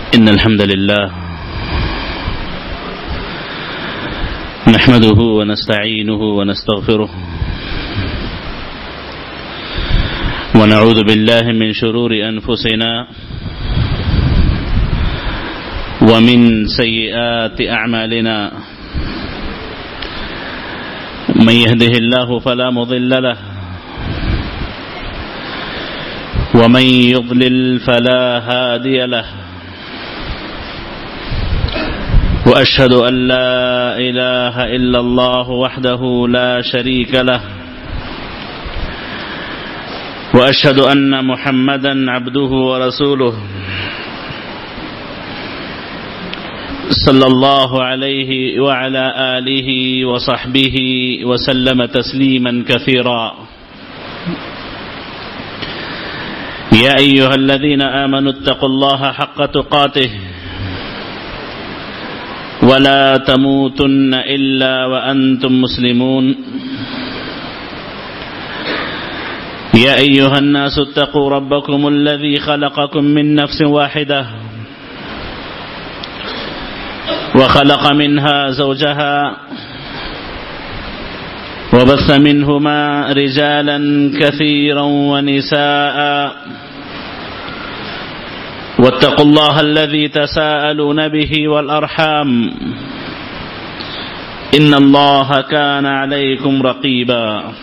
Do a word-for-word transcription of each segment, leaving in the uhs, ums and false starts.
إن الحمد لله نحمده ونستعينه ونستغفره ونعوذ بالله من شرور أنفسنا ومن سيئات أعمالنا من يهده الله فلا مضل له ومن يضلل فلا هادي له وأشهد أن لا إله إلا الله وحده لا شريك له وأشهد أن محمدا عبده ورسوله صلى الله عليه وعلى آله وصحبه وسلم تسليما كثيرا يا أيها الذين آمنوا اتقوا الله حق تقاته ولا تموتن إلا وأنتم مسلمون يا أيها الناس اتقوا ربكم الذي خلقكم من نفس واحدة وخلق منها زوجها وبث منهما رجالا كثيرا ونساء واتقوا الله الذي تساءلون به والأرحام إن الله كان عليكم رقيبا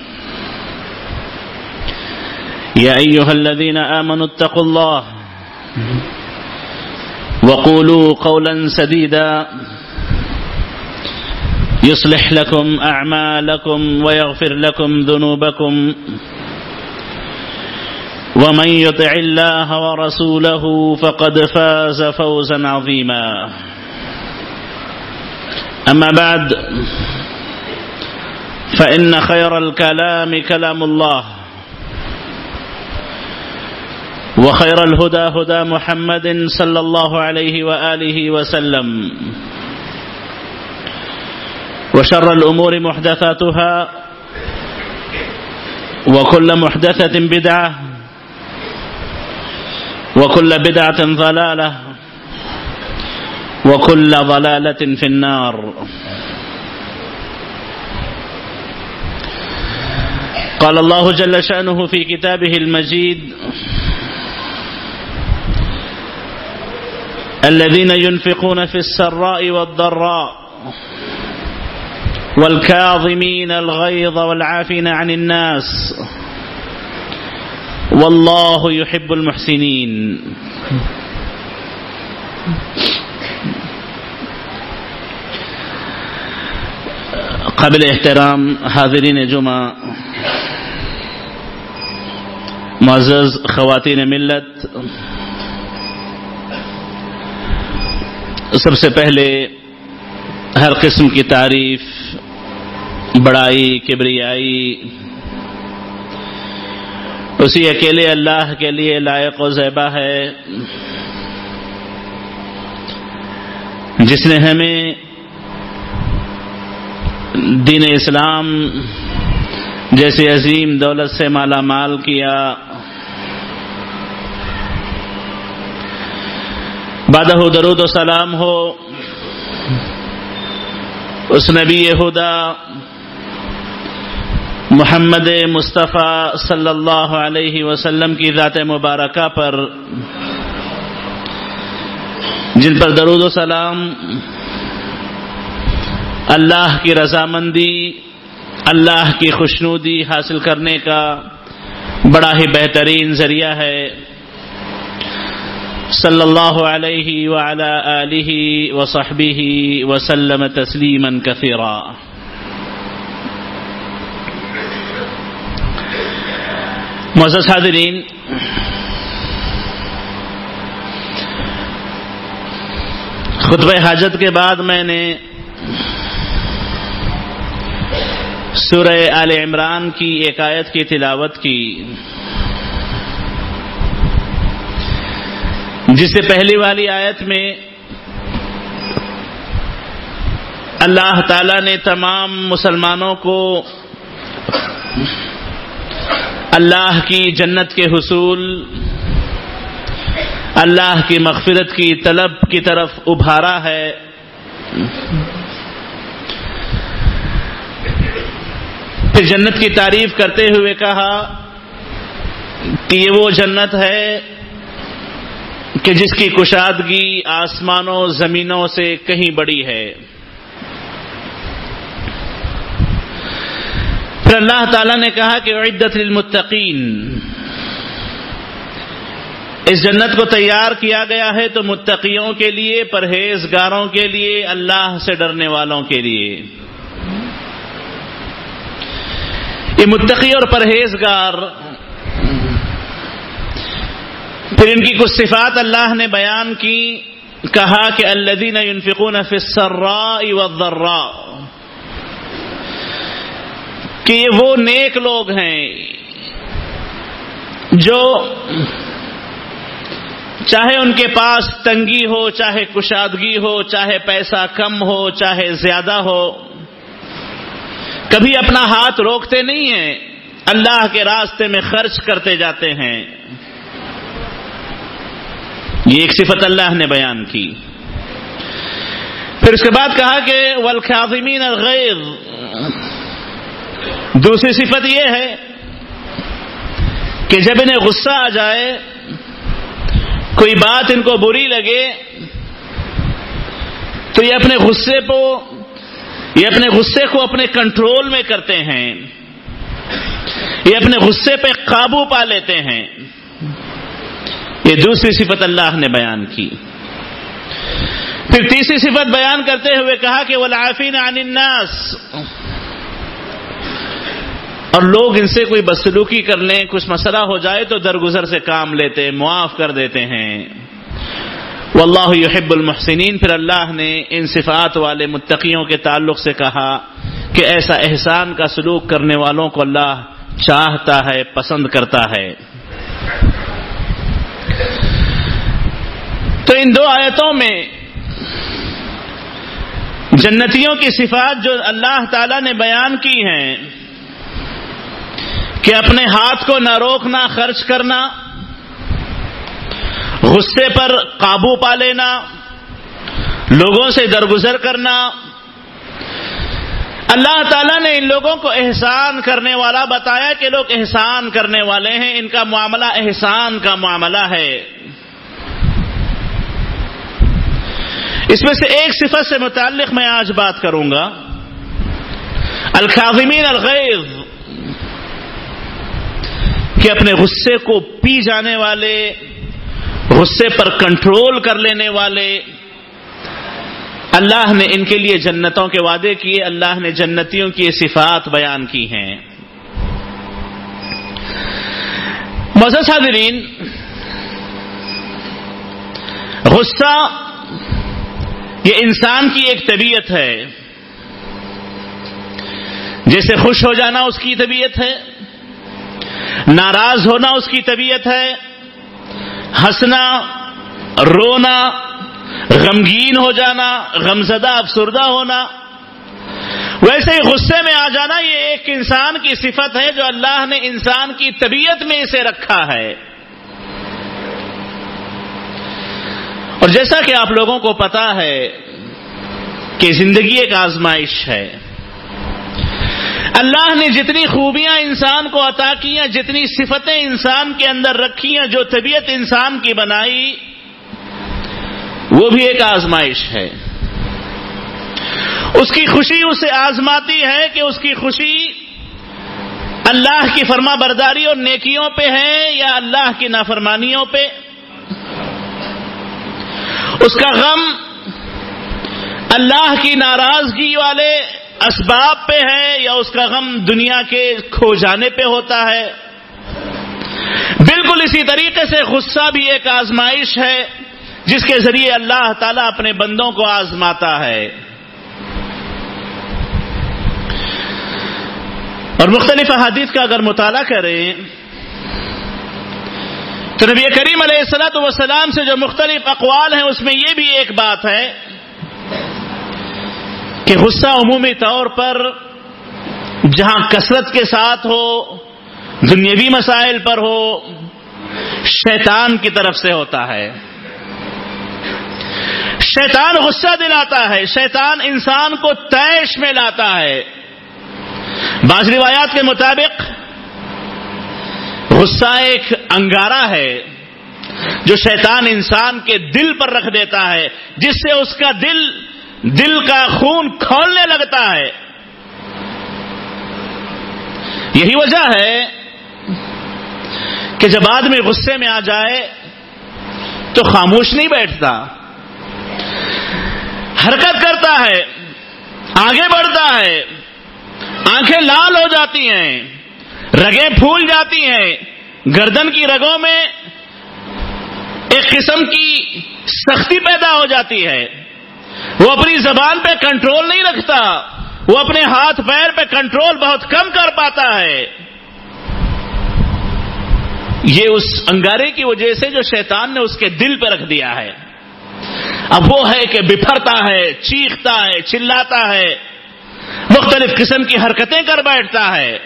يا أيها الذين آمنوا اتقوا الله وقولوا قولا سديدا يصلح لكم أعمالكم ويغفر لكم ذنوبكم ومن يطع الله ورسوله فقد فاز فوزا عظيما أما بعد فإن خير الكلام كلام الله وخير الهدى هدى محمد صلى الله عليه وآله وسلم وشر الأمور محدثاتها وكل محدثة بدعة وكل بدعة ضلالة وكل ضلالة في النار. قال الله جل شأنه في كتابه المجيد: الذين ينفقون في السراء والضراء والكاظمين الغيظ والعافين عن الناس والله يحب المحسنين. قابل احترام حاضرین جمعہ، معزز خواتین ملت، سب سے پہلے ہر قسم کی تعریف، بڑائی، کبریائی اسی اکیلے اللہ کے لیے لائق و زیبا ہے، جس نے ہمیں دین اسلام جیسے عظیم دولت سے مالا مال کیا، بعدہ درود و سلام ہو اس نبی خدا محمد مصطفیٰ صلی اللہ علیہ وسلم کی ذات مبارکہ پر، جن پر درود و سلام اللہ کی رضامندی، اللہ کی خوشنودی حاصل کرنے کا بڑا ہی بہترین ذریعہ ہے۔ صلی اللہ علیہ وعلی آلہ وصحبہ وسلم تسلیما کثیرا۔ معزز حاضرین، خطبہ حاجت کے بعد میں نے سورہ آل عمران کی ایک آیت کی تلاوت کی، جس سے پہلی والی آیت میں اللہ تعالیٰ نے تمام مسلمانوں کو اللہ کی جنت کے حصول، اللہ کی مغفرت کی طلب کی طرف ابھارا ہے۔ پھر جنت کی تعریف کرتے ہوئے کہا کہ یہ وہ جنت ہے کہ جس کی کشادگی آسمانوں زمینوں سے کہیں بڑی ہے۔ پھر اللہ تعالیٰ نے کہا کہ اعدت للمتقین، اس جنت کو تیار کیا گیا ہے تو متقیوں کے لیے، پرہیزگاروں کے لیے، اللہ سے ڈرنے والوں کے لیے۔ یہ متقی اور پرہیزگار، پھر ان کی کچھ صفات اللہ نے بیان کی، کہا کہ الذین ينفقون فی السراء والضراء، کہ یہ وہ نیک لوگ ہیں جو چاہے ان کے پاس تنگی ہو، چاہے کشادگی ہو، چاہے پیسہ کم ہو، چاہے زیادہ ہو، کبھی اپنا ہاتھ روکتے نہیں ہیں، اللہ کے راستے میں خرچ کرتے جاتے ہیں۔ یہ ایک صفت اللہ نے بیان کی۔ پھر اس کے بعد کہا کہ والکاظمین الغیظ، دوسری صفت یہ ہے کہ جب انہیں غصہ آ جائے، کوئی بات ان کو بری لگے، تو یہ اپنے غصے کو یہ اپنے غصے کو اپنے کنٹرول میں کرتے ہیں، یہ اپنے غصے پہ قابو پا لیتے ہیں۔ یہ دوسری صفت اللہ نے بیان کی۔ پھر تیسری صفت بیان کرتے ہوئے کہا کہ والعافین عن الناس، اور لوگ ان سے کوئی بدسلوکی کر لیں، کچھ مسئلہ ہو جائے تو درگزر سے کام لیتے، معاف کر دیتے ہیں۔ واللہ یحب المحسنین، پھر اللہ نے ان صفات والے متقیوں کے تعلق سے کہا کہ ایسا احسان کا سلوک کرنے والوں کو اللہ چاہتا ہے، پسند کرتا ہے۔ تو ان دو آیتوں میں جنتیوں کی صفات جو اللہ تعالی نے بیان کی ہیں کہ اپنے ہاتھ کو نہ روکنا، خرچ کرنا، غصے پر قابو پا لینا، لوگوں سے درگزر کرنا، اللہ تعالیٰ نے ان لوگوں کو احسان کرنے والا بتایا کہ لوگ احسان کرنے والے ہیں، ان کا معاملہ احسان کا معاملہ ہے۔ اس میں سے ایک صفت سے متعلق میں آج بات کروں گا، الکاظمین الغیظ، کہ اپنے غصے کو پی جانے والے، غصے پر کنٹرول کر لینے والے، اللہ نے ان کے لیے جنتوں کے وعدے کیے، اللہ نے جنتیوں کی صفات بیان کی ہیں۔ معزز حاضرین، غصہ یہ انسان کی ایک طبیعت ہے، جیسے خوش ہو جانا اس کی طبیعت ہے، ناراض ہونا اس کی طبیعت ہے، ہنسنا، رونا، غمگین ہو جانا، غمزدہ افسردہ ہونا، ویسے ہی غصے میں آ جانا یہ ایک انسان کی صفت ہے جو اللہ نے انسان کی طبیعت میں اسے رکھا ہے۔ اور جیسا کہ آپ لوگوں کو پتا ہے کہ زندگی ایک آزمائش ہے، اللہ نے جتنی خوبیاں انسان کو عطا کی ہیں، جتنی صفتیں انسان کے اندر رکھی ہیں، جو طبیعت انسان کی بنائی، وہ بھی ایک آزمائش ہے۔ اس کی خوشی اسے آزماتی ہے کہ اس کی خوشی اللہ کی فرما برداری اور نیکیوں پہ ہے یا اللہ کی نافرمانیوں پہ۔ اس کا غم اللہ کی ناراضگی والے اسباب پہ ہے یا اس کا غم دنیا کے کھو جانے پہ ہوتا ہے۔ بالکل اسی طریقے سے غصہ بھی ایک آزمائش ہے جس کے ذریعے اللہ تعالیٰ اپنے بندوں کو آزماتا ہے۔ اور مختلف احادیث کا اگر مطالعہ کریں تو نبی کریم علیہ الصلوۃ والسلام سے جو مختلف اقوال ہیں اس میں یہ بھی ایک بات ہے کہ غصہ عمومی طور پر جہاں کثرت کے ساتھ ہو، دنیاوی مسائل پر ہو، شیطان کی طرف سے ہوتا ہے۔ شیطان غصہ دلاتا ہے، شیطان انسان کو طیش میں لاتا ہے۔ بعض روایات کے مطابق غصہ ایک انگارہ ہے جو شیطان انسان کے دل پر رکھ دیتا ہے، جس سے اس کا دل دل کا خون کھولنے لگتا ہے۔ یہی وجہ ہے کہ جب آدمی غصے میں آ جائے تو خاموش نہیں بیٹھتا، حرکت کرتا ہے، آگے بڑھتا ہے، آنکھیں لال ہو جاتی ہیں، رگیں پھول جاتی ہیں، گردن کی رگوں میں ایک قسم کی سختی پیدا ہو جاتی ہے، وہ اپنی زبان پہ کنٹرول نہیں رکھتا، وہ اپنے ہاتھ پیر پہ کنٹرول بہت کم کر پاتا ہے۔ یہ اس انگارے کی وجہ سے جو شیطان نے اس کے دل پہ رکھ دیا ہے۔ اب وہ ہے کہ بپھرتا ہے، چیختا ہے، چلاتا ہے، مختلف قسم کی حرکتیں کر بیٹھتا ہے۔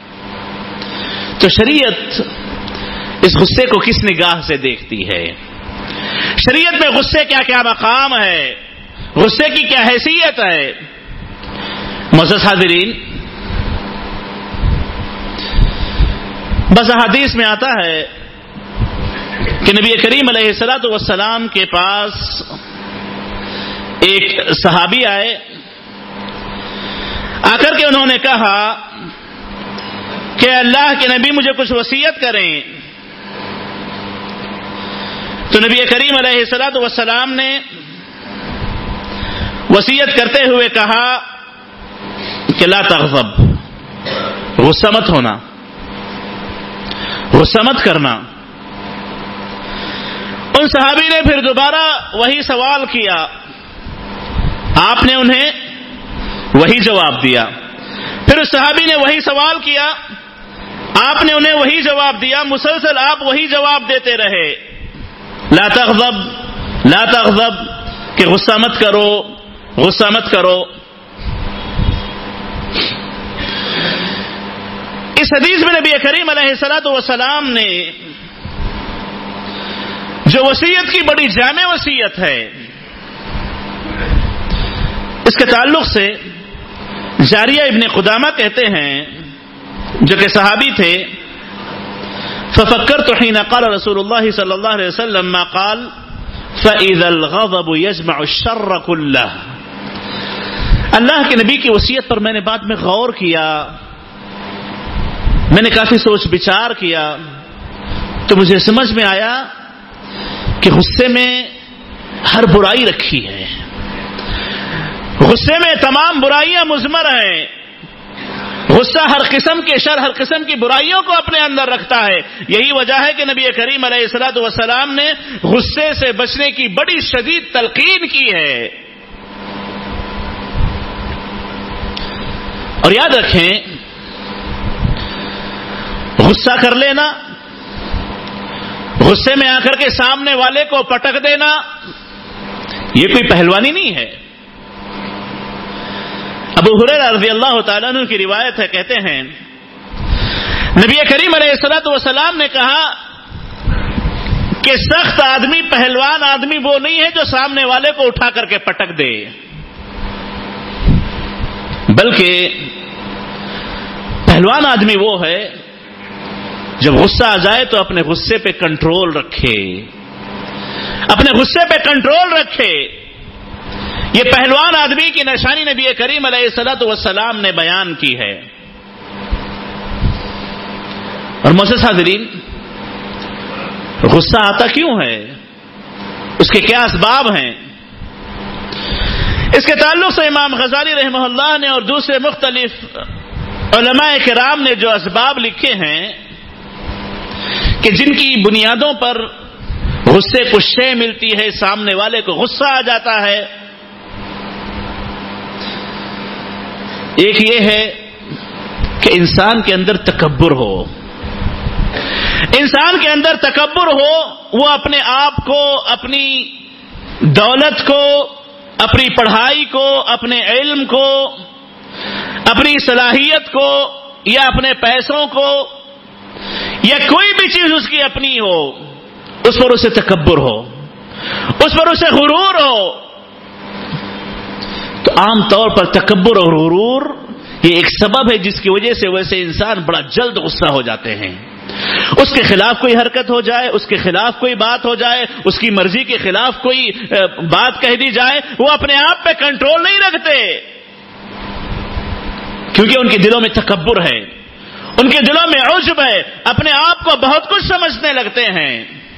تو شریعت اس غصے کو کس نگاہ سے دیکھتی ہے؟ شریعت میں غصے کیا کیا مقام ہے، غصے کی کیا حیثیت ہے؟ معزز حاضرین، بس حدیث میں آتا ہے کہ نبی کریم علیہ الصلوۃ والسلام کے پاس ایک صحابی آئے، آ کر کے انہوں نے کہا کہ اللہ کے نبی مجھے کچھ وصیت کریں۔ تو نبی کریم علیہ الصلوۃ والسلام نے وصیت کرتے ہوئے کہا کہ لا تغضب، غصہ مت ہونا، غصہ مت کرنا۔ ان صحابی نے پھر دوبارہ وہی سوال کیا، آپ نے انہیں وہی جواب دیا۔ پھر اس صحابی نے وہی سوال کیا، آپ نے انہیں وہی جواب دیا۔ مسلسل آپ وہی جواب دیتے رہے، لا تغضب لا تغضب، کہ غصہ مت کرو، غصہ مت کرو۔ اس حدیث میں نبی کریم علیہ الصلوۃ والسلام نے جو وصیت کی بڑی جامع وصیت ہے، اس کے تعلق سے جاریہ ابن قدامہ کہتے ہیں، جو کہ صحابی تھے، ففکرت حين قال رسول اللہ صلی اللہ علیہ وسلم ما قال فإذا الغضب يجمع الشر كله۔ اللہ کے نبی کی وصیت پر میں نے بعد میں غور کیا، میں نے کافی سوچ بچار کیا، تو مجھے سمجھ میں آیا کہ غصے میں ہر برائی رکھی ہے، غصے میں تمام برائیاں مضمر ہیں۔ غصہ ہر قسم کے شر، ہر قسم کی برائیوں کو اپنے اندر رکھتا ہے۔ یہی وجہ ہے کہ نبی کریم علیہ الصلوۃ والسلام نے غصے سے بچنے کی بڑی شدید تلقین کی ہے۔ اور یاد رکھیں، غصہ کر لینا، غصے میں آ کر کے سامنے والے کو پٹک دینا، یہ کوئی پہلوانی نہیں ہے۔ ابو ہریرہ رضی اللہ تعالیٰ عنہ کی روایت ہے، کہتے ہیں نبی کریم علیہ الصلوۃ والسلام نے کہا کہ سخت آدمی، پہلوان آدمی وہ نہیں ہے جو سامنے والے کو اٹھا کر کے پٹک دے، بلکہ پہلوان آدمی وہ ہے جب غصہ آ جائے تو اپنے غصے پہ کنٹرول رکھے، اپنے غصے پہ کنٹرول رکھے۔ یہ پہلوان آدمی کی نشانی نبی کریم علیہ الصلوۃ والسلام نے بیان کی ہے۔ اور معزز حاضرین، غصہ آتا کیوں ہے، اس کے کیا اسباب ہیں؟ اس کے تعلق سے امام غزالی رحمہ اللہ نے اور دوسرے مختلف علماء کرام نے جو اسباب لکھے ہیں کہ جن کی بنیادوں پر غصے کو شے ملتی ہے، سامنے والے کو غصہ آ جاتا ہے، ایک یہ ہے کہ انسان کے اندر تکبر ہو، انسان کے اندر تکبر ہو، وہ اپنے آپ کو، اپنی دولت کو، اپنی پڑھائی کو، اپنے علم کو، اپنی صلاحیت کو، یا اپنے پیسوں کو، یا کوئی بھی چیز اس کی اپنی ہو، اس پر اسے تکبر ہو، اس پر اسے غرور ہو، تو عام طور پر تکبر اور غرور یہ ایک سبب ہے جس کی وجہ سے ویسے انسان بڑا جلد غصہ ہو جاتے ہیں. اس کے خلاف کوئی حرکت ہو جائے، اس کے خلاف کوئی بات ہو جائے، اس کی مرضی کے خلاف کوئی بات کہہ دی جائے، وہ اپنے آپ پہ کنٹرول نہیں رکھتے، کیونکہ ان کے دلوں میں تکبر ہے، ان کے دلوں میں عجب ہے، اپنے آپ کو بہت کچھ سمجھنے لگتے ہیں.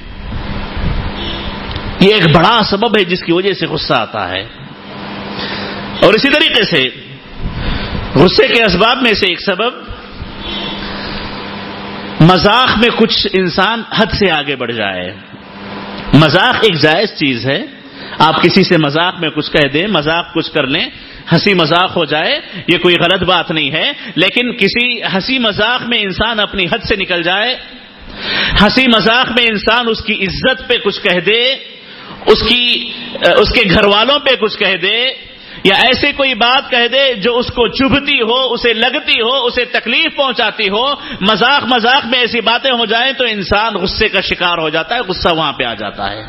یہ ایک بڑا سبب ہے جس کی وجہ سے غصہ آتا ہے. اور اسی طریقے سے غصے کے اسباب میں سے ایک سبب مذاق میں کچھ انسان حد سے آگے بڑھ جائے. مذاق ایک جائز چیز ہے، آپ کسی سے مذاق میں کچھ کہہ دیں، مذاق کچھ کر لیں، ہنسی مذاق ہو جائے، یہ کوئی غلط بات نہیں ہے. لیکن کسی ہنسی مذاق میں انسان اپنی حد سے نکل جائے، ہنسی مذاق میں انسان اس کی عزت پہ کچھ کہہ دے، اس کی اس کے گھر والوں پہ کچھ کہہ دے، یا ایسے کوئی بات کہہ دے جو اس کو چبھتی ہو، اسے لگتی ہو، اسے تکلیف پہنچاتی ہو، مذاق مذاق میں ایسی باتیں ہو جائیں تو انسان غصے کا شکار ہو جاتا ہے، غصہ وہاں پہ آ جاتا ہے.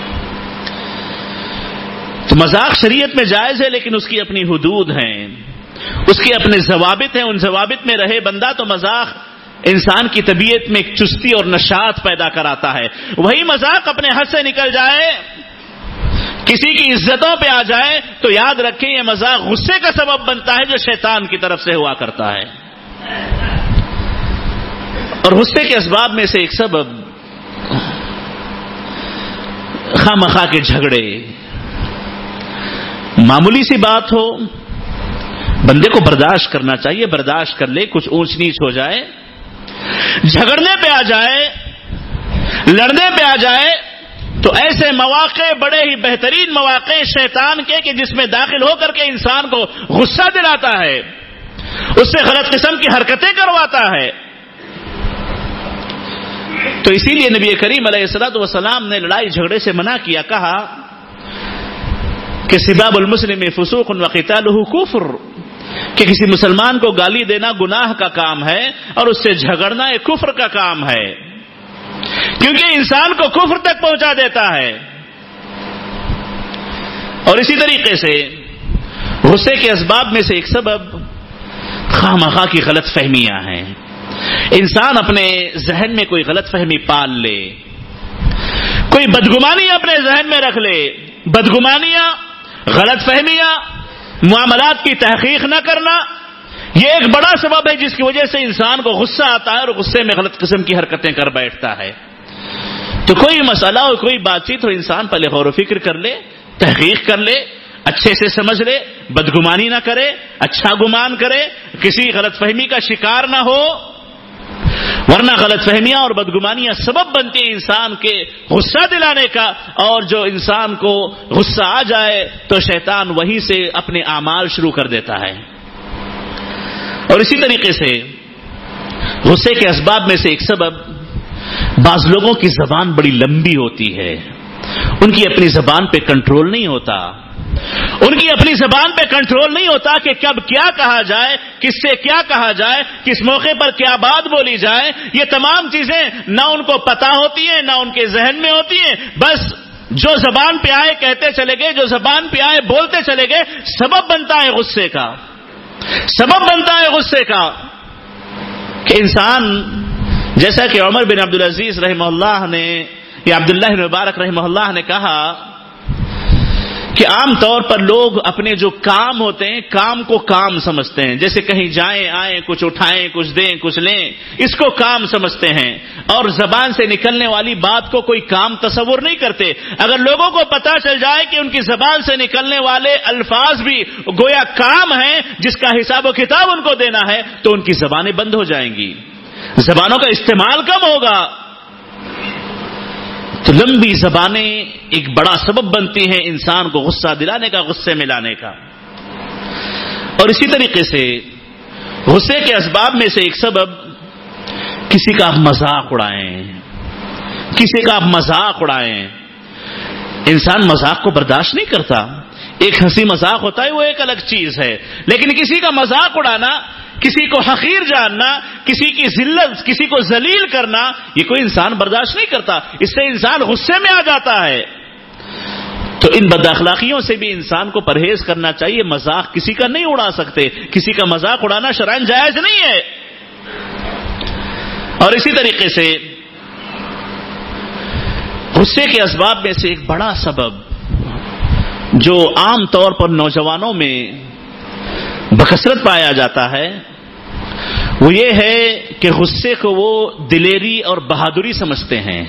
تو مذاق شریعت میں جائز ہے، لیکن اس کی اپنی حدود ہیں، اس کے اپنے ضوابط ہیں. ان ضوابط میں رہے بندہ تو مذاق انسان کی طبیعت میں ایک چستی اور نشاط پیدا کراتا ہے. وہی مذاق اپنے حد سے نکل جائے، کسی کی عزتوں پہ آ جائے تو یاد رکھیں یہ مذاق غصے کا سبب بنتا ہے جو شیطان کی طرف سے ہوا کرتا ہے. اور غصے کے اسباب میں سے ایک سبب خواہ مخواہ کے جھگڑے. معمولی سی بات ہو، بندے کو برداشت کرنا چاہیے، برداشت کر لے، کچھ اونچ نیچ ہو جائے، جھگڑنے پہ آ جائے، لڑنے پہ آ جائے، تو ایسے مواقع بڑے ہی بہترین مواقع شیطان کے کہ جس میں داخل ہو کر کے انسان کو غصہ دلاتا ہے، اس سے غلط قسم کی حرکتیں کرواتا ہے. تو اسی لیے نبی کریم علیہ الصلوۃ والسلام نے لڑائی جھگڑے سے منع کیا، کہا کہ سباب المسلم فسوق وقتالہ کفر، کہ کسی مسلمان کو گالی دینا گناہ کا کام ہے اور اس سے جھگڑنا ایک کفر کا کام ہے، کیونکہ انسان کو کفر تک پہنچا دیتا ہے. اور اسی طریقے سے غصے کے اسباب میں سے ایک سبب خواہ مخواہ کی غلط فہمیاں ہیں. انسان اپنے ذہن میں کوئی غلط فہمی پال لے، کوئی بدگمانی اپنے ذہن میں رکھ لے. بدگمانیاں، غلط فہمیاں، معاملات کی تحقیق نہ کرنا، یہ ایک بڑا سبب ہے جس کی وجہ سے انسان کو غصہ آتا ہے اور غصے میں غلط قسم کی حرکتیں کر بیٹھتا ہے. تو کوئی مسئلہ اور کوئی بات چیت ہو، انسان پہلے غور و فکر کر لے، تحقیق کر لے، اچھے سے سمجھ لے، بدگمانی نہ کرے، اچھا گمان کرے، کسی غلط فہمی کا شکار نہ ہو، ورنہ غلط فہمیاں اور بدگمانیاں سبب بنتی ہیں انسان کے غصہ دلانے کا. اور جو انسان کو غصہ آ جائے تو شیطان وہیں سے اپنے اعمال شروع کر دیتا ہے. اور اسی طریقے سے غصے کے اسباب میں سے ایک سبب، بعض لوگوں کی زبان بڑی لمبی ہوتی ہے، ان کی اپنی زبان پہ کنٹرول نہیں ہوتا، ان کی اپنی زبان پہ کنٹرول نہیں ہوتا کہ کب کیا کہا جائے، کس سے کیا کہا جائے، کس موقع پر کیا بات بولی جائے. یہ تمام چیزیں نہ ان کو پتہ ہوتی ہیں، نہ ان کے ذہن میں ہوتی ہیں، بس جو زبان پہ آئے کہتے چلے گئے، جو زبان پہ آئے بولتے چلے گئے. سبب بنتا ہے غصے کا، سبب بنتا ہے غصے کا کہ انسان، جیسا کہ عمر بن عبدالعزیز رحمہ اللہ نے یا عبداللہ بن مبارک رحمہ اللہ نے کہا کہ عام طور پر لوگ اپنے جو کام ہوتے ہیں، کام کو کام سمجھتے ہیں. جیسے کہیں جائیں آئیں، کچھ اٹھائیں، کچھ دیں، کچھ لیں، اس کو کام سمجھتے ہیں، اور زبان سے نکلنے والی بات کو کوئی کام تصور نہیں کرتے. اگر لوگوں کو پتہ چل جائے کہ ان کی زبان سے نکلنے والے الفاظ بھی گویا کام ہیں جس کا حساب و کتاب ان کو دینا ہے، تو ان کی زبانیں بند ہو جائیں گی، زبانوں کا استعمال کم ہوگا. تو لمبی زبانیں ایک بڑا سبب بنتی ہیں انسان کو غصہ دلانے کا، غصے میں لانے کا. اور اسی طریقے سے غصے کے اسباب میں سے ایک سبب، کسی کا آپ مذاق اڑائیں، کسی کا آپ مذاق اڑائیں. انسان مذاق کو برداشت نہیں کرتا. ایک ہنسی مذاق ہوتا ہے وہ ایک الگ چیز ہے، لیکن کسی کا مذاق اڑانا، کسی کو حقیر جاننا، کسی کی ذلت، کسی کو ذلیل کرنا، یہ کوئی انسان برداشت نہیں کرتا، اس سے انسان غصے میں آ جاتا ہے۔ تو ان بد اخلاقیوں سے بھی انسان کو پرہیز کرنا چاہیے۔ مذاق کسی کا نہیں اڑا سکتے، کسی کا مذاق اڑانا شرعاً جائز نہیں ہے۔ اور اسی طریقے سے غصے کے اسباب میں سے ایک بڑا سبب جو عام طور پر نوجوانوں میں بکثرت پایا جاتا ہے وہ یہ ہے کہ غصے کو وہ دلیری اور بہادری سمجھتے ہیں،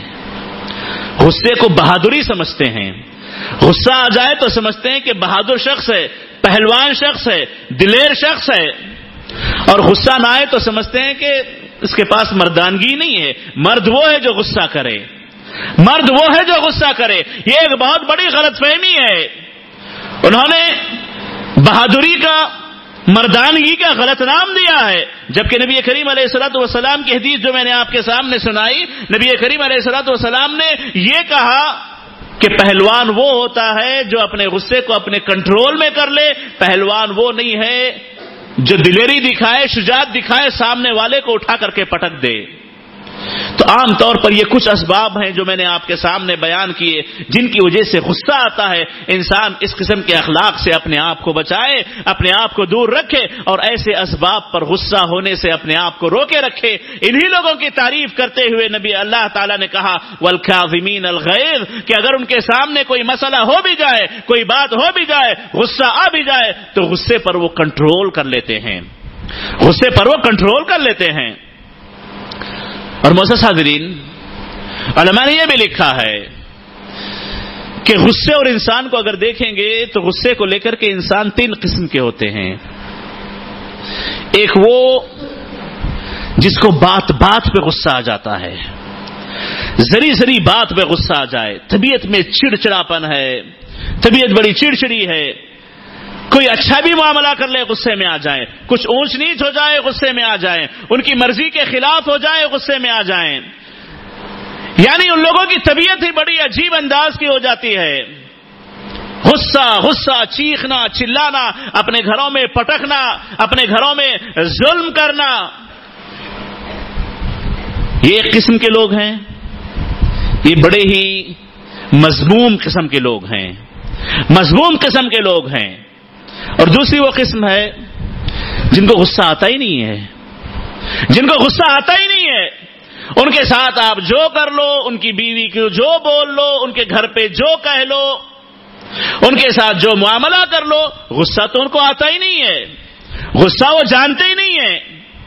غصے کو بہادری سمجھتے ہیں۔ غصہ آ جائے تو سمجھتے ہیں کہ بہادر شخص ہے، پہلوان شخص ہے، دلیر شخص ہے، اور غصہ نہ آئے تو سمجھتے ہیں کہ اس کے پاس مردانگی نہیں ہے۔ مرد وہ ہے جو غصہ کرے، مرد وہ ہے جو غصہ کرے۔ یہ ایک بہت بڑی غلط فہمی ہے۔ انہوں نے بہادری کا، مردانگی کا غلط نام دیا ہے، جبکہ نبی کریم علیہ الصلوۃ والسلام کی حدیث جو میں نے آپ کے سامنے سنائی، نبی کریم علیہ الصلوۃ والسلام نے یہ کہا کہ پہلوان وہ ہوتا ہے جو اپنے غصے کو اپنے کنٹرول میں کر لے، پہلوان وہ نہیں ہے جو دلیری دکھائے، شجاعت دکھائے، سامنے والے کو اٹھا کر کے پٹک دے۔ تو عام طور پر یہ کچھ اسباب ہیں جو میں نے آپ کے سامنے بیان کیے، جن کی وجہ سے غصہ آتا ہے۔ انسان اس قسم کے اخلاق سے اپنے آپ کو بچائے، اپنے آپ کو دور رکھے، اور ایسے اسباب پر غصہ ہونے سے اپنے آپ کو روکے رکھے۔ انہی لوگوں کی تعریف کرتے ہوئے نبی اللہ تعالیٰ نے کہا والکاظمین الغیظ، کہ اگر ان کے سامنے کوئی مسئلہ ہو بھی جائے، کوئی بات ہو بھی جائے، غصہ آ بھی جائے، تو غصے پر وہ کنٹرول کر لیتے ہیں، غصے پر وہ کنٹرول کر لیتے ہیں۔ اور معزز حاضرین، علماء نے یہ بھی لکھا ہے کہ غصے اور انسان کو اگر دیکھیں گے تو غصے کو لے کر کے انسان تین قسم کے ہوتے ہیں۔ ایک وہ جس کو بات بات پہ غصہ آ جاتا ہے، ذری ذری بات پہ غصہ آ جائے، طبیعت میں چڑچڑاپن ہے، طبیعت بڑی چڑچڑی ہے، کوئی اچھا بھی معاملہ کر لے غصے میں آ جائیں، کچھ اونچ نیچ ہو جائے غصے میں آ جائیں، ان کی مرضی کے خلاف ہو جائے غصے میں آ جائیں۔ یعنی ان لوگوں کی طبیعت ہی بڑی عجیب انداز کی ہو جاتی ہے۔ غصہ غصہ چیخنا، چلانا، اپنے گھروں میں پٹکنا، اپنے گھروں میں ظلم کرنا، یہ ایک قسم کے لوگ ہیں، یہ بڑے ہی مذموم قسم کے لوگ ہیں، مذموم قسم کے لوگ ہیں۔ اور دوسری وہ قسم ہے جن کو غصہ آتا ہی نہیں ہے، جن کو غصہ آتا ہی نہیں ہے، ان کے ساتھ آپ جو کر لو، ان کی بیوی کو جو بول لو، ان کے گھر پہ جو کہہ لو، ان کے ساتھ جو معاملہ کر لو، غصہ تو ان کو آتا ہی نہیں ہے، غصہ وہ جانتے ہی نہیں ہے۔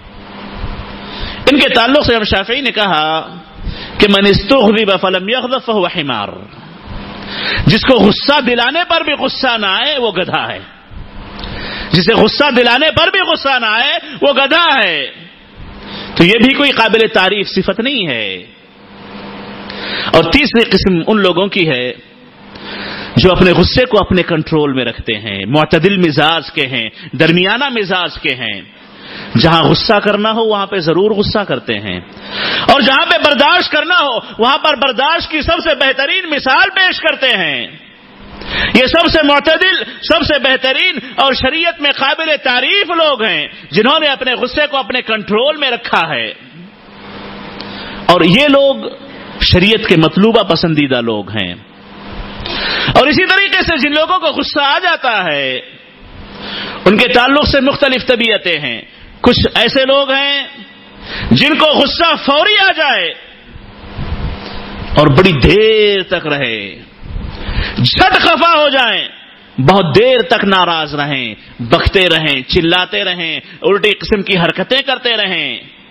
ان کے تعلق سے امام شافعی نے کہا کہ من استغضب فلم یغضب فهو حمار، جس کو غصہ دلانے پر بھی غصہ نہ آئے وہ گدھا ہے، جسے غصہ دلانے پر بھی غصہ نہ آئے وہ گدھا ہے۔ تو یہ بھی کوئی قابل تعریف صفت نہیں ہے۔ اور تیسری قسم ان لوگوں کی ہے جو اپنے غصے کو اپنے کنٹرول میں رکھتے ہیں، معتدل مزاج کے ہیں، درمیانہ مزاج کے ہیں، جہاں غصہ کرنا ہو وہاں پہ ضرور غصہ کرتے ہیں، اور جہاں پہ برداشت کرنا ہو وہاں پر برداشت کی سب سے بہترین مثال پیش کرتے ہیں۔ یہ سب سے معتدل، سب سے بہترین اور شریعت میں قابل تعریف لوگ ہیں جنہوں نے اپنے غصے کو اپنے کنٹرول میں رکھا ہے، اور یہ لوگ شریعت کے مطلوبہ پسندیدہ لوگ ہیں۔ اور اسی طریقے سے جن لوگوں کو غصہ آ جاتا ہے ان کے تعلق سے مختلف طبیعتیں ہیں۔ کچھ ایسے لوگ ہیں جن کو غصہ فوری آ جائے اور بڑی دیر تک رہے، جھٹ خفا ہو جائیں، بہت دیر تک ناراض رہیں، بکتے رہیں، چلاتے رہیں، الٹی قسم کی حرکتیں کرتے رہیں۔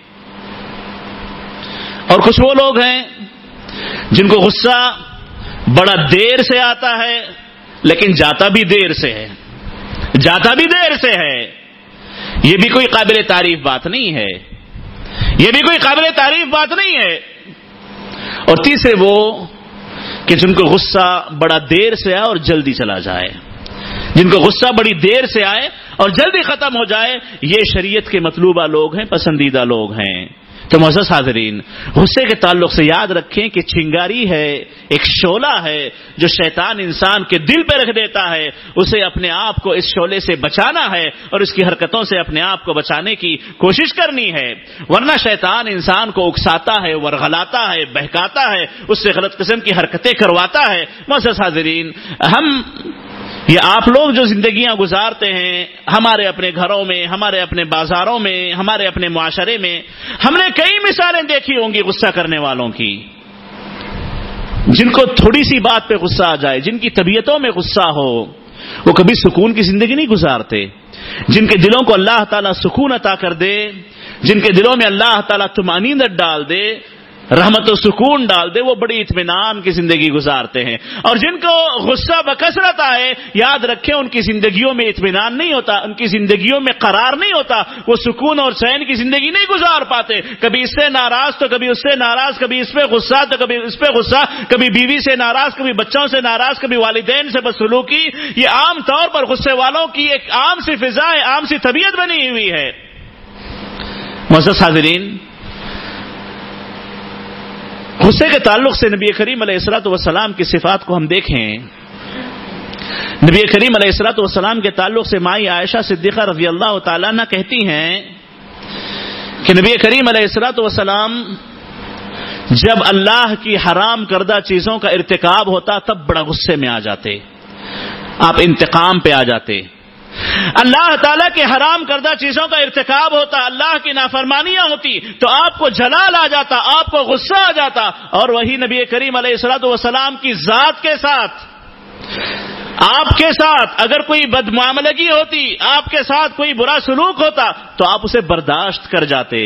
اور کچھ وہ لوگ ہیں جن کو غصہ بڑا دیر سے آتا ہے لیکن جاتا بھی دیر سے ہے، جاتا بھی دیر سے ہے۔ یہ بھی کوئی قابل تعریف بات نہیں ہے، یہ بھی کوئی قابل تعریف بات نہیں ہے۔ اور تیسرے وہ کہ جن کو غصہ بڑا دیر سے آئے اور جلدی چلا جائے، جن کو غصہ بڑی دیر سے آئے اور جلدی ختم ہو جائے، یہ شریعت کے مطلوبہ لوگ ہیں، پسندیدہ لوگ ہیں۔ تو معزز حاضرین، غصے کے تعلق سے یاد رکھیں کہ چنگاری ہے، ایک شعلہ ہے جو شیطان انسان کے دل پہ رکھ دیتا ہے. اسے اپنے آپ کو اس شعلے سے بچانا ہے اور اس کی حرکتوں سے اپنے آپ کو بچانے کی کوشش کرنی ہے، ورنہ شیطان انسان کو اکساتا ہے، ورغلاتا ہے، بہکاتا ہے، اس سے غلط قسم کی حرکتیں کرواتا ہے. معزز حاضرین، ہم یہ آپ لوگ جو زندگیاں گزارتے ہیں ہمارے اپنے گھروں میں، ہمارے اپنے بازاروں میں، ہمارے اپنے معاشرے میں، ہم نے کئی مثالیں دیکھی ہوں گی غصہ کرنے والوں کی، جن کو تھوڑی سی بات پہ غصہ آ جائے، جن کی طبیعتوں میں غصہ ہو، وہ کبھی سکون کی زندگی نہیں گزارتے. جن کے دلوں کو اللہ تعالیٰ سکون عطا کر دے، جن کے دلوں میں اللہ تعالیٰ طمانینت ڈال دے، رحمت و سکون ڈال دے، وہ بڑی اطمینان کی زندگی گزارتے ہیں. اور جن کو غصہ بکثرت آئے، یاد رکھیں ان کی زندگیوں میں اطمینان نہیں ہوتا، ان کی زندگیوں میں قرار نہیں ہوتا، وہ سکون اور چین کی زندگی نہیں گزار پاتے. کبھی اس سے ناراض تو کبھی اس سے ناراض، کبھی اس پہ غصہ تو کبھی اس پہ غصہ، کبھی بیوی سے ناراض، کبھی بچوں سے ناراض، کبھی والدین سے بدسلوکی. یہ عام طور پر غصے والوں کی ایک عام سی فضا ہے، عام سی طبیعت بنی ہوئی ہے. معزز حاضرین، غصے کے تعلق سے نبی کریم علیہ الصلوۃ والسلام کی صفات کو ہم دیکھیں. نبی کریم علیہ الصلوۃ والسلام کے تعلق سے مائی عائشہ صدیقہ رضی اللہ تعالیٰ عنہ کہتی ہیں کہ نبی کریم علیہ الصلوۃ والسلام جب اللہ کی حرام کردہ چیزوں کا ارتکاب ہوتا تب بڑا غصے میں آ جاتے، آپ انتقام پہ آ جاتے. اللہ تعالیٰ کے حرام کردہ چیزوں کا ارتکاب ہوتا، اللہ کی نافرمانیاں ہوتی تو آپ کو جلال آ جاتا، آپ کو غصہ آ جاتا. اور وہی نبی کریم علیہ الصلوۃ والسلام کی ذات کے ساتھ، آپ کے ساتھ اگر کوئی بدمعاملگی ہوتی، آپ کے ساتھ کوئی برا سلوک ہوتا تو آپ اسے برداشت کر جاتے.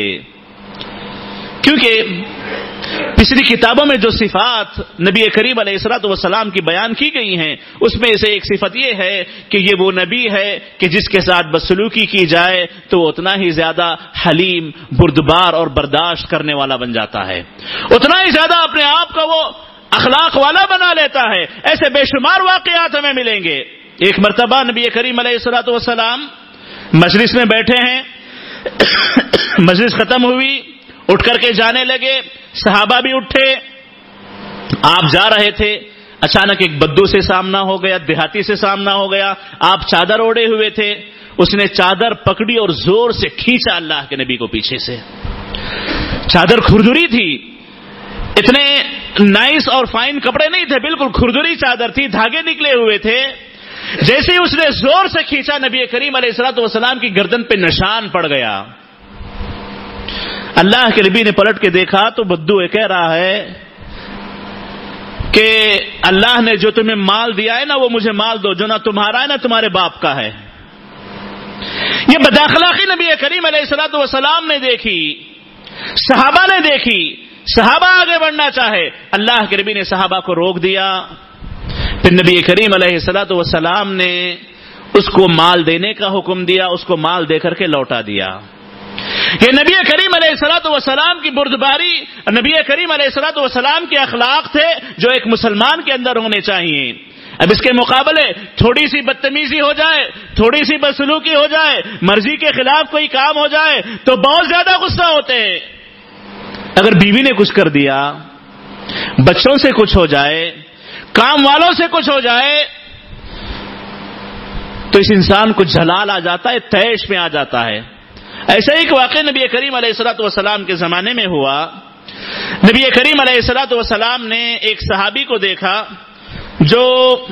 کیونکہ پچھلی کتابوں میں جو صفات نبی کریم علیہ الصلوۃ والسلام کی بیان کی گئی ہیں اس میں سے ایک صفت یہ ہے کہ یہ وہ نبی ہے کہ جس کے ساتھ بدسلوکی کی جائے تو اتنا ہی زیادہ حلیم، بردبار اور برداشت کرنے والا بن جاتا ہے، اتنا ہی زیادہ اپنے آپ کو وہ اخلاق والا بنا لیتا ہے. ایسے بے شمار واقعات ہمیں ملیں گے. ایک مرتبہ نبی کریم علیہ الصلوۃ والسلام مجلس میں بیٹھے ہیں، مجلس ختم ہوئی، اٹھ کر کے جانے لگے، صحابہ بھی اٹھے، آپ جا رہے تھے، اچانک ایک بدو سے سامنا ہو گیا، دیہاتی سے سامنا ہو گیا. آپ چادر اوڑے ہوئے تھے، اس نے چادر پکڑی اور زور سے کھینچا اللہ کے نبی کو پیچھے سے. چادر کھردری تھی، اتنے نائس اور فائن کپڑے نہیں تھے، بالکل کھردری چادر تھی، دھاگے نکلے ہوئے تھے. جیسے ہی اس نے زور سے کھینچا نبی کریم علیہ الصلوۃ والسلام کی گردن پہ نشان پڑ گیا. اللہ کے نبی نے پلٹ کے دیکھا تو بدو کہہ رہا ہے کہ اللہ نے جو تمہیں مال دیا ہے نا وہ مجھے مال دو، جو نہ تمہارا ہے نہ تمہارے باپ کا ہے. یہ بداخلاقی نبی کریم علیہ الصلوۃ والسلام نے دیکھی، صحابہ نے دیکھی. صحابہ آگے بڑھنا چاہے، اللہ کے نبی نے صحابہ کو روک دیا. پھر نبی کریم علیہ الصلوۃ والسلام نے اس کو مال دینے کا حکم دیا، اس کو مال دے کر کے لوٹا دیا. یہ نبی کریم علیہ الصلوۃ والسلام کی بردباری، نبی کریم علیہ الصلوۃ والسلام کے اخلاق تھے جو ایک مسلمان کے اندر ہونے چاہیے. اب اس کے مقابلے تھوڑی سی بدتمیزی ہو جائے، تھوڑی سی بدسلوکی ہو جائے، مرضی کے خلاف کوئی کام ہو جائے تو بہت زیادہ غصہ ہوتے ہیں. اگر بیوی نے کچھ کر دیا، بچوں سے کچھ ہو جائے، کام والوں سے کچھ ہو جائے تو اس انسان کو جلال آ جاتا ہے، تیش میں آ جاتا ہے. ایسا ہی ایک واقعہ نبی کریم علیہ الصلوۃ والسلام کے زمانے میں ہوا. نبی کریم علیہ الصلوۃ والسلام نے ایک صحابی کو دیکھا جو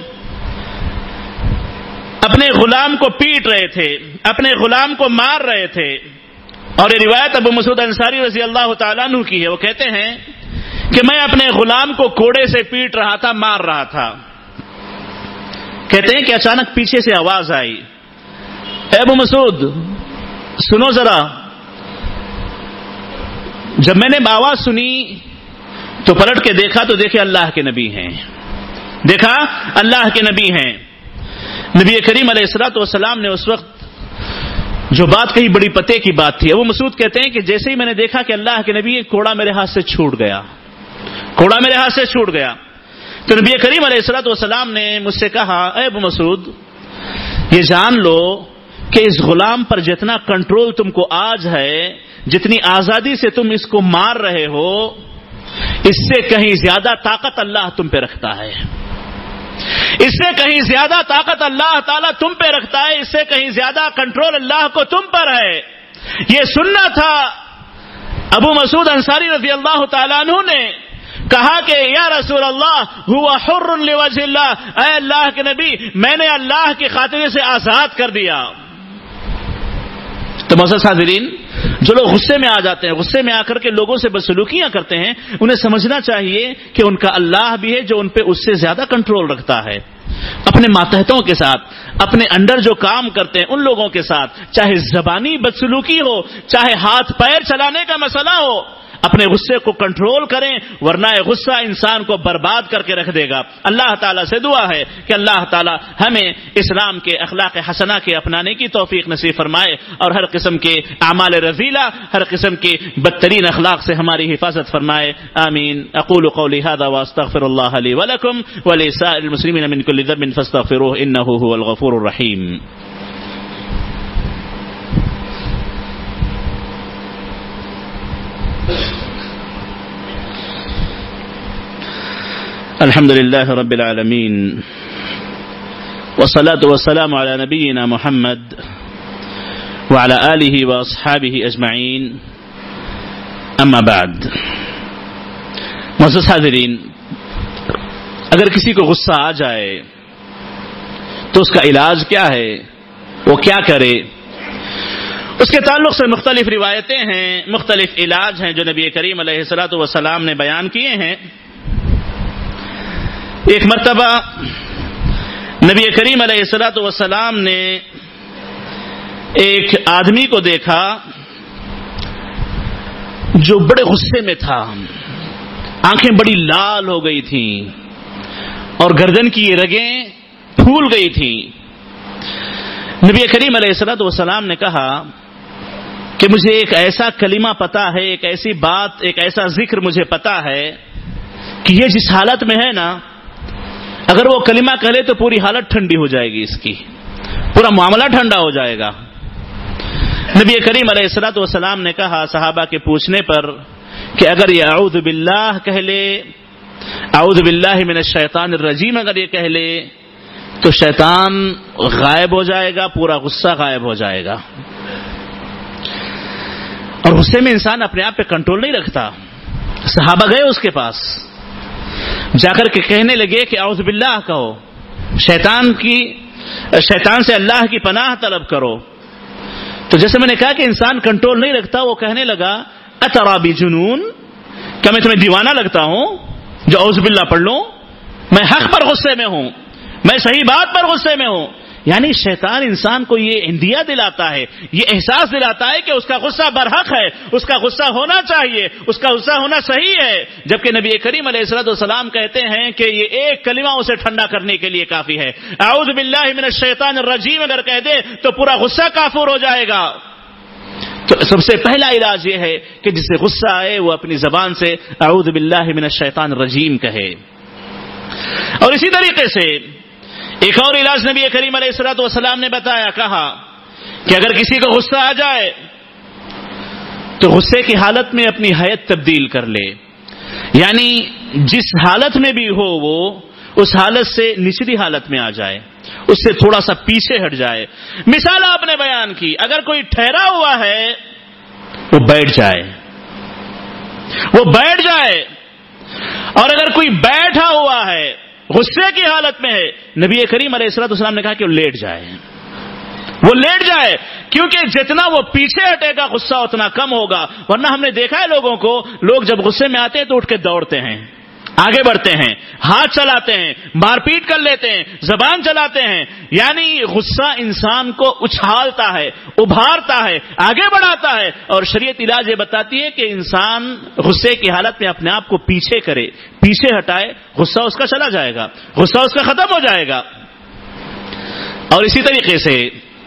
اپنے غلام کو پیٹ رہے تھے، اپنے غلام کو مار رہے تھے. اور یہ روایت ابو مسعود انصاری رضی اللہ تعالیٰ عنہ کی ہے. وہ کہتے ہیں کہ میں اپنے غلام کو کوڑے سے پیٹ رہا تھا، مار رہا تھا. کہتے ہیں کہ اچانک پیچھے سے آواز آئی، اے ابو مسعود سنو ذرا. جب میں نے آواز سنی تو پلٹ کے دیکھا تو دیکھے اللہ کے نبی ہیں، دیکھا اللہ کے نبی ہیں. نبی کریم علیہ الصلوۃ والسلام نے اس وقت جو بات کہی بڑی پتے کی بات تھی. ابو مسعود کہتے ہیں کہ جیسے ہی میں نے دیکھا کہ اللہ کے نبی، کوڑا میرے ہاتھ سے چھوٹ گیا، کوڑا میرے ہاتھ سے چھوٹ گیا. تو نبی کریم علیہ الصلوۃ والسلام نے مجھ سے کہا، اے ابو مسعود یہ جان لو کہ اس غلام پر جتنا کنٹرول تم کو آج ہے، جتنی آزادی سے تم اس کو مار رہے ہو، اس سے کہیں زیادہ طاقت اللہ تم پہ رکھتا ہے، اس سے کہیں زیادہ طاقت اللہ تعالیٰ تم پہ رکھتا ہے، اس سے کہیں زیادہ کنٹرول اللہ کو تم پر ہے۔ یہ سننا تھا ابو مسعود انصاری رضی اللہ تعالیٰ عنہ نے کہا کہ یا رسول اللہ ہوا حر لوجہ اللہ، اے اللہ کے نبی میں نے اللہ کی خاطر سے آزاد کر دیا۔ تو معزز حاضرین، جو لوگ غصے میں آ جاتے ہیں، غصے میں آ کر کے لوگوں سے بدسلوکیاں کرتے ہیں، انہیں سمجھنا چاہیے کہ ان کا اللہ بھی ہے جو ان پہ اس سے زیادہ کنٹرول رکھتا ہے۔ اپنے ماتحتوں کے ساتھ، اپنے انڈر جو کام کرتے ہیں ان لوگوں کے ساتھ، چاہے زبانی بدسلوکی ہو، چاہے ہاتھ پیر چلانے کا مسئلہ ہو، اپنے غصے کو کنٹرول کریں، ورنہ غصہ انسان کو برباد کر کے رکھ دے گا۔ اللہ تعالیٰ سے دعا ہے کہ اللہ تعالیٰ ہمیں اسلام کے اخلاق حسنہ کے اپنانے کی توفیق نصیب فرمائے اور ہر قسم کے اعمال رذیلہ، ہر قسم کے بدترین اخلاق سے ہماری حفاظت فرمائے، آمین۔ اقول قولی ھذا واستغفر اللہ لی ولکم ولسائر المسلمین من کل ذنب فاستغفروہ انہ ھو الغفور الرحیم۔ الحمد لله رب العالمين والصلاة والسلام على نبينا محمد وعلى آله وأصحابه أجمعين أما بعد۔ معزز حاضرین، اگر کسی کو غصہ آ جائے تو اس کا علاج کیا ہے، وہ کیا کرے؟ اس کے تعلق سے مختلف روایتیں ہیں، مختلف علاج ہیں جو نبی کریم علیہ الصلوۃ والسلام نے بیان کیے ہیں۔ ایک مرتبہ نبی کریم علیہ الصلوۃ والسلام نے ایک آدمی کو دیکھا جو بڑے غصے میں تھا، آنکھیں بڑی لال ہو گئی تھیں اور گردن کی یہ رگیں پھول گئی تھیں۔ نبی کریم علیہ الصلوۃ والسلام نے کہا کہ مجھے ایک ایسا کلمہ پتا ہے، ایک ایسی بات، ایک ایسا ذکر مجھے پتا ہے کہ یہ جس حالت میں ہے نا، اگر وہ کلمہ کہہ لے تو پوری حالت ٹھنڈی ہو جائے گی، اس کی پورا معاملہ ٹھنڈا ہو جائے گا۔ نبی کریم علیہ الصلوۃ والسلام نے کہا صحابہ کے پوچھنے پر کہ اگر یہ اعوذ باللہ کہہ لے، اعوذ باللہ من الشیطان الرجیم اگر یہ کہہ لے تو شیطان غائب ہو جائے گا، پورا غصہ غائب ہو جائے گا۔ اور غصے میں انسان اپنے آپ پہ کنٹرول نہیں رکھتا۔ صحابہ گئے اس کے پاس، جا کر کے کہنے لگے کہ اعوذ باللہ کہو، شیطان کی شیطان سے اللہ کی پناہ طلب کرو۔ تو جیسے میں نے کہا کہ انسان کنٹرول نہیں رکھتا، وہ کہنے لگا اترا بجنون، کیا میں تمہیں دیوانہ لگتا ہوں جو اعوذ باللہ پڑھ لوں؟ میں حق پر غصے میں ہوں، میں صحیح بات پر غصے میں ہوں۔ یعنی شیطان انسان کو یہ اندیا دلاتا ہے، یہ احساس دلاتا ہے کہ اس کا غصہ برحق ہے، اس کا غصہ ہونا چاہیے، اس کا غصہ ہونا صحیح ہے، جبکہ نبی کریم علیہ الصلوۃ والسلام کہتے ہیں کہ یہ ایک کلمہ اسے ٹھنڈا کرنے کے لیے کافی ہے۔ اعوذ باللہ من الشیطان الرجیم اگر کہہ دے تو پورا غصہ کافور ہو جائے گا۔ تو سب سے پہلا علاج یہ ہے کہ جس سے غصہ آئے وہ اپنی زبان سے اعوذ باللہ من الشیطان الرجیم کہے۔ اور اسی طریقے سے ایک اور علاج نبی کریم علیہ الصلوۃ والسلام نے بتایا، کہا کہ اگر کسی کو غصہ آ جائے تو غصے کی حالت میں اپنی حیت تبدیل کر لے، یعنی جس حالت میں بھی ہو وہ اس حالت سے نچلی حالت میں آ جائے، اس سے تھوڑا سا پیچھے ہٹ جائے۔ مثال آپ نے بیان کی، اگر کوئی ٹھہرا ہوا ہے وہ بیٹھ جائے، وہ بیٹھ جائے، اور اگر کوئی بیٹھا ہوا ہے غصے کی حالت میں ہے، نبی کریم علیہ الصلوۃ والسلام نے کہا کہ وہ لیٹ جائے، وہ لیٹ جائے، کیونکہ جتنا وہ پیچھے ہٹے گا غصہ اتنا کم ہوگا۔ ورنہ ہم نے دیکھا ہے لوگوں کو، لوگ جب غصے میں آتے ہیں تو اٹھ کے دوڑتے ہیں، آگے بڑھتے ہیں، ہاتھ چلاتے ہیں، مار پیٹ کر لیتے ہیں، زبان چلاتے ہیں، یعنی غصہ انسان کو اچھالتا ہے، ابھارتا ہے، آگے بڑھاتا ہے۔ اور شریعت علاج یہ بتاتی ہے کہ انسان غصے کی حالت میں اپنے آپ کو پیچھے کرے، پیچھے ہٹائے، غصہ اس کا چلا جائے گا، غصہ اس کا ختم ہو جائے گا۔ اور اسی طریقے سے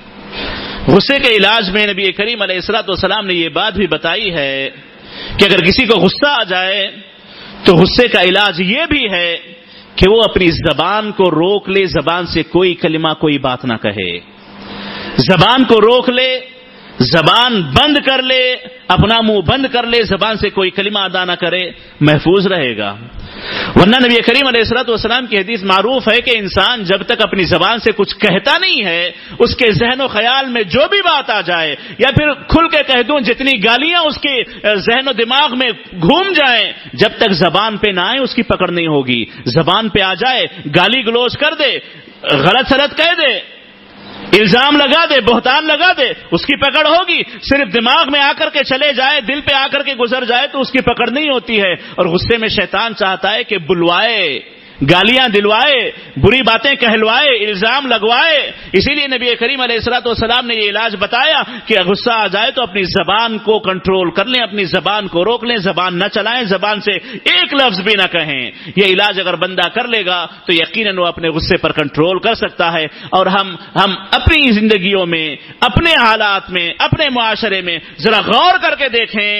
غصے کے علاج میں نبی کریم علیہ الصلوۃ والسلام نے یہ بات بھی بتائی ہے کہ اگر کسی کو غصہ آ جائے تو غصے کا علاج یہ بھی ہے کہ وہ اپنی زبان کو روک لے، زبان سے کوئی کلمہ کوئی بات نہ کہے، زبان کو روک لے، زبان بند کر لے، اپنا منہ بند کر لے، زبان سے کوئی کلمہ ادا نہ کرے، محفوظ رہے گا۔ ورنہ نبی کریم علیہ الصلوۃ والسلام کی حدیث معروف ہے کہ انسان جب تک اپنی زبان سے کچھ کہتا نہیں ہے، اس کے ذہن و خیال میں جو بھی بات آ جائے، یا پھر کھل کے کہہ دوں جتنی گالیاں اس کے ذہن و دماغ میں گھوم جائیں، جب تک زبان پہ نہ آئے اس کی پکڑ نہیں ہوگی۔ زبان پہ آ جائے، گالی گلوچ کر دے، غلط سلط کہہ دے، الزام لگا دے، بہتان لگا دے، اس کی پکڑ ہوگی۔ صرف دماغ میں آ کر کے چلے جائے، دل پہ آ کر کے گزر جائے تو اس کی پکڑ نہیں ہوتی ہے۔ اور غصے میں شیطان چاہتا ہے کہ بلوائے، گالیاں دلوائے، بری باتیں کہلوائے، الزام لگوائے۔ اسی لیے نبی کریم علیہ الصلوۃ والسلام نے یہ علاج بتایا کہ غصہ آ جائے تو اپنی زبان کو کنٹرول کر لیں، اپنی زبان کو روک لیں، زبان نہ چلائیں، زبان سے ایک لفظ بھی نہ کہیں۔ یہ علاج اگر بندہ کر لے گا تو یقیناً وہ اپنے غصے پر کنٹرول کر سکتا ہے۔ اور ہم ہم اپنی زندگیوں میں، اپنے حالات میں، اپنے معاشرے میں ذرا غور کر کے دیکھیں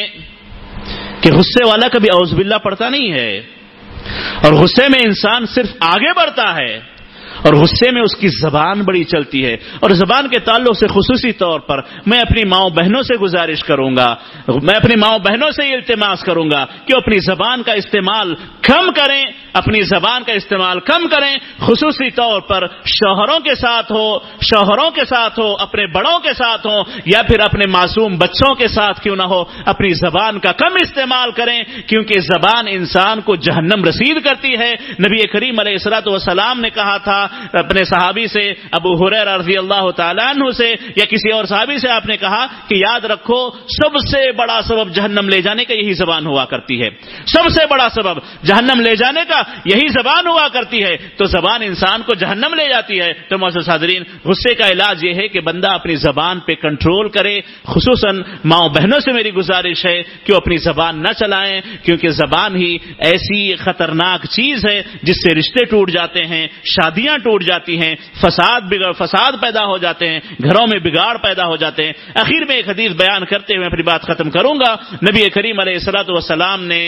کہ غصے والا کبھی اعوذ باللہ پڑھتا نہیں ہے، اور غصے میں انسان صرف آگے بڑھتا ہے، اور غصے میں اس کی زبان بڑی چلتی ہے۔ اور زبان کے تعلق سے خصوصی طور پر میں اپنی ماؤں بہنوں سے گزارش کروں گا، میں اپنی ماؤں بہنوں سے یہ التماس کروں گا کہ اپنی زبان کا استعمال کم کریں، اپنی زبان کا استعمال کم کریں، خصوصی طور پر شوہروں کے ساتھ ہو، شوہروں کے ساتھ ہو، اپنے بڑوں کے ساتھ ہو، یا پھر اپنے معصوم بچوں کے ساتھ کیوں نہ ہو، اپنی زبان کا کم استعمال کریں، کیونکہ زبان انسان کو جہنم رسید کرتی ہے۔ نبی کریم علیہ الصلوۃ والسلام نے کہا تھا اپنے صحابی سے، ابو ہریرہ رضی اللہ تعالیٰ عنہ سے یا کسی اور صحابی سے، آپ نے کہا کہ یاد رکھو سب سے بڑا سبب جہنم لے جانے کا یہی زبان ہوا کرتی ہے، سب سے بڑا سبب جہنم لے جانے کا یہی زبان ہوا کرتی ہے۔ تو زبان انسان کو جہنم لے جاتی ہے۔ تو معزز حاضرین، غصے کا علاج یہ ہے کہ بندہ اپنی زبان پہ کنٹرول کرے۔ خصوصاً ماؤں بہنوں سے میری گزارش ہے کہ وہ اپنی زبان نہ چلائیں، کیونکہ زبان ہی ایسی خطرناک چیز ہے جس سے رشتے ٹوٹ جاتے ہیں، شادیاں ٹوٹ جاتی ہیں، فساد بگڑ فساد پیدا ہو جاتے ہیں، گھروں میں بگاڑ پیدا ہو جاتے ہیں۔ اخیر میں ایک حدیث بیان کرتے ہوئے اپنی بات ختم کروں گا۔ نبی کریم علیہ الصلوۃ والسلام نے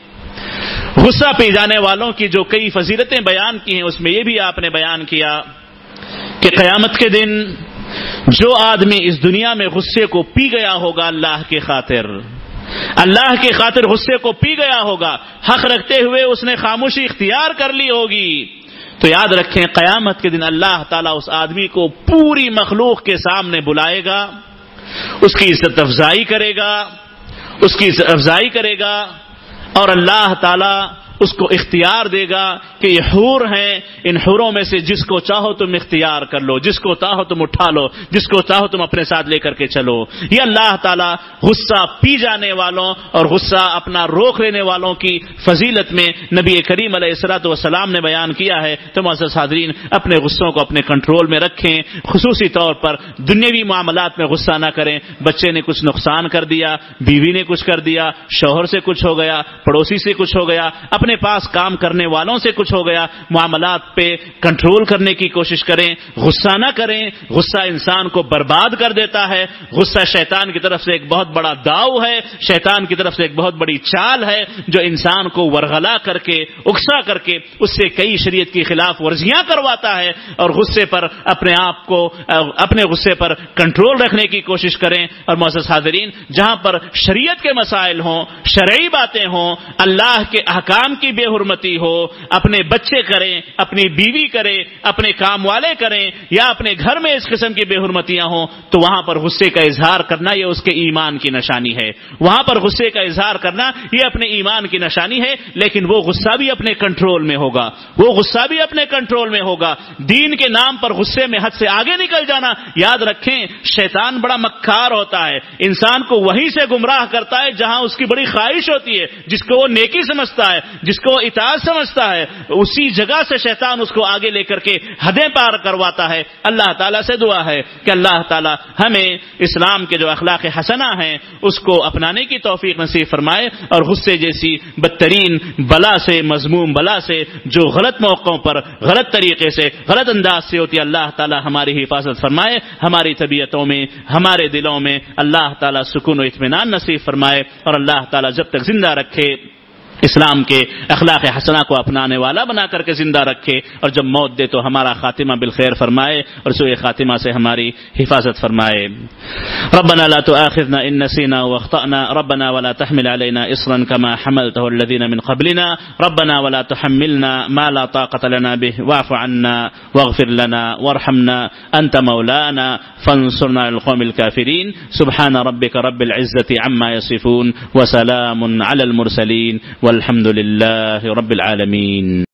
غصہ پی جانے والوں کی جو کئی فضیلتیں بیان کی ہیں، اس میں یہ بھی آپ نے بیان کیا کہ قیامت کے دن جو آدمی اس دنیا میں غصے کو پی گیا ہوگا اللہ کی خاطر، اللہ کی خاطر غصے کو پی گیا ہوگا، حق رکھتے ہوئے اس نے خاموشی اختیار کر لی ہوگی، تو یاد رکھیں قیامت کے دن اللہ تعالیٰ اس آدمی کو پوری مخلوق کے سامنے بلائے گا، اس کی عزت افزائی کرے گا، اس کی عزت افزائی کرے گا، اور اللہ تعالیٰ اس کو اختیار دے گا کہ یہ حور ہیں، ان حوروں میں سے جس کو چاہو تم اختیار کر لو، جس کو چاہو تم اٹھا لو، جس کو چاہو تم اپنے ساتھ لے کر کے چلو۔ یہ اللہ تعالیٰ غصہ پی جانے والوں اور غصہ اپنا روک لینے والوں کی فضیلت میں نبی کریم علیہ الصلوۃ والسلام نے بیان کیا ہے۔ تو معزز حاضرین، اپنے غصوں کو اپنے کنٹرول میں رکھیں، خصوصی طور پر دنیاوی معاملات میں غصہ نہ کریں۔ بچے نے کچھ نقصان کر دیا، بیوی نے کچھ کر دیا، شوہر سے کچھ ہو گیا، پڑوسی سے کچھ ہو گیا، اپنے پاس کام کرنے والوں سے کچھ ہو گیا، معاملات پہ کنٹرول کرنے کی کوشش کریں، غصہ نہ کریں۔ غصہ انسان کو برباد کر دیتا ہے۔ غصہ شیطان کی طرف سے ایک بہت بڑا داؤ ہے، شیطان کی طرف سے ایک بہت بڑی چال ہے جو انسان کو ورغلا کر کے، اکسا کر کے اس سے کئی شریعت کی خلاف ورزیاں کرواتا ہے۔ اور غصے پر اپنے آپ کو، اپنے غصے پر کنٹرول رکھنے کی کوشش کریں۔ اور معزز حاضرین، جہاں پر شریعت کے مسائل ہوں، شرعی باتیں ہوں، اللہ کے احکام کی بے حرمتی ہو، اپنے بچے کریں، اپنی بیوی کرے، اپنے کام والے کریں، یا اپنے گھر میں اس قسم کی بے حرمتیاں ہوں، تو وہاں پر غصے کا اظہار کرنا یہ اس کے ایمان کی نشانی ہے۔ وہاں پر غصے کا اظہار کرنا یہ اپنے ایمان کی نشانی ہے، لیکن وہ غصہ بھی اپنے کنٹرول میں ہوگا، وہ غصہ بھی اپنے کنٹرول میں ہوگا۔ دین کے نام پر غصے میں حد سے آگے نکل جانا، یاد رکھیں شیطان بڑا مکار ہوتا ہے، انسان کو وہیں سے گمراہ کرتا ہے جہاں اس کی بڑی خواہش ہوتی ہے، جس کو وہ نیکی سمجھتا ہے، جس کو اطاعت سمجھتا ہے، اسی جگہ سے شیطان اس کو آگے لے کر کے حدیں پار کرواتا ہے۔ اللہ تعالیٰ سے دعا ہے کہ اللہ تعالیٰ ہمیں اسلام کے جو اخلاق حسنہ ہیں اس کو اپنانے کی توفیق نصیب فرمائے، اور غصے جیسی بدترین بلا سے، مذموم بلا سے جو غلط موقعوں پر، غلط طریقے سے، غلط انداز سے ہوتی ہے، اللہ تعالیٰ ہماری حفاظت فرمائے، ہماری طبیعتوں میں، ہمارے دلوں میں اللہ تعالیٰ سکون و اطمینان نصیب فرمائے، اور اللہ تعالیٰ جب تک زندہ رکھے اسلام کے اخلاق حسنہ کو اپنانے والا بنا کر کے زندہ رکھے، اور جب موت دے تو ہمارا خاتمہ بالخیر فرمائے اور سوء خاتمہ سے ہماری حفاظت فرمائے۔ ربنا لا تؤاخذنا ان نسينا واخطأنا ربنا ولا تحمل علينا اصرا كما حملته الذين من قبلنا ربنا ولا تحملنا ما لا طاقة لنا به واعف عنا واغفر لنا وارحمنا انت مولانا فانصرنا على القوم الكافرين سبحان ربك رب العزة عما يصفون وسلام على المرسلين والحمد لله رب العالمين۔